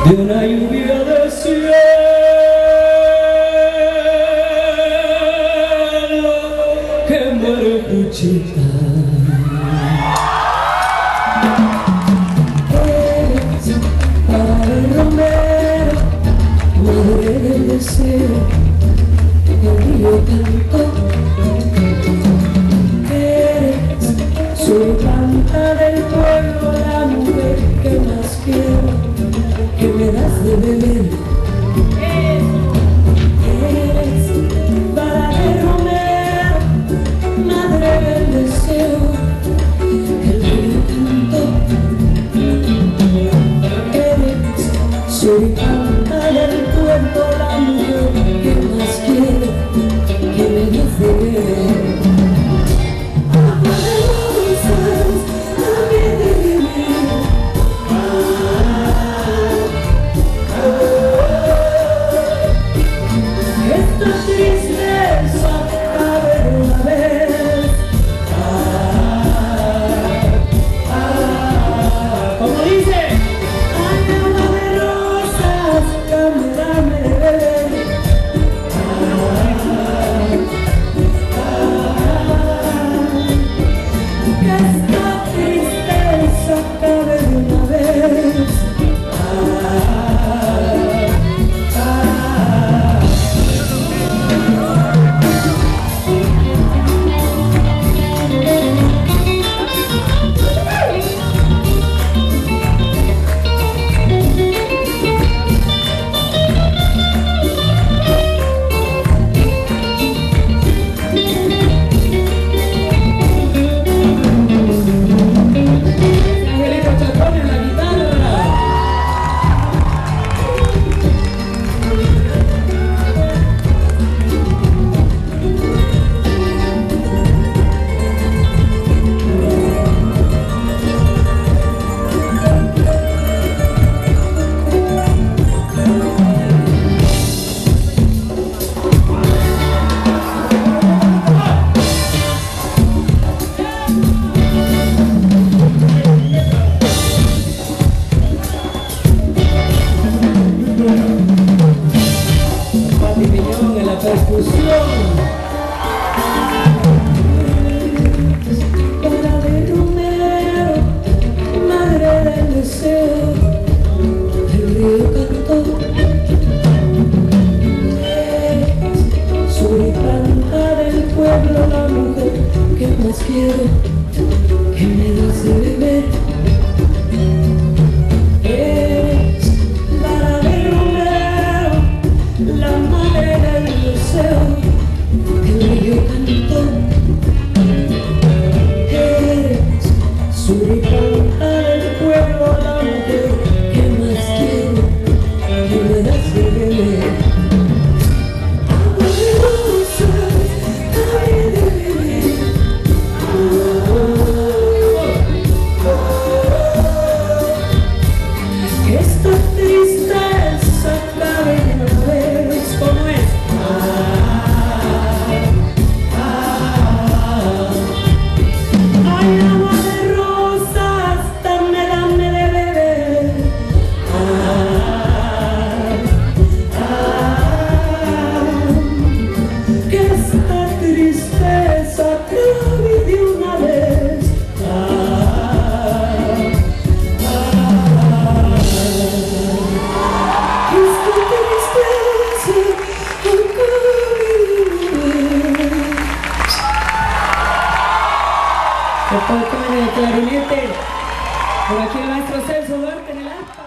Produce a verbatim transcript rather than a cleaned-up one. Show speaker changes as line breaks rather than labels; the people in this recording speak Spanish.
de una lluvia de cielo que marchita. Eres para el romero, madre del deseo, el río cantó. Eres soy planta del pueblo, la mujer que más quiero, que me das de beber. Eres para el romero, madre del deseo, el río cantó. Eres soy planta del pueblo, la mujer que más quiero, que me das de beber. En la percusión. Para de Romero, madre del deseo, el río cantó. Soy planta del pueblo, la mujer que más quiero, que me das de beber. Soy planta del pueblo, la mujer que más quiero, que me das de beber. Agua de rosas, dame de beber. Que esta tristeza acabe de una vez. ¿Cómo es? Ay, agua de Se toca en el clarinete, por aquí el maestro Celso Duarte en el arpa.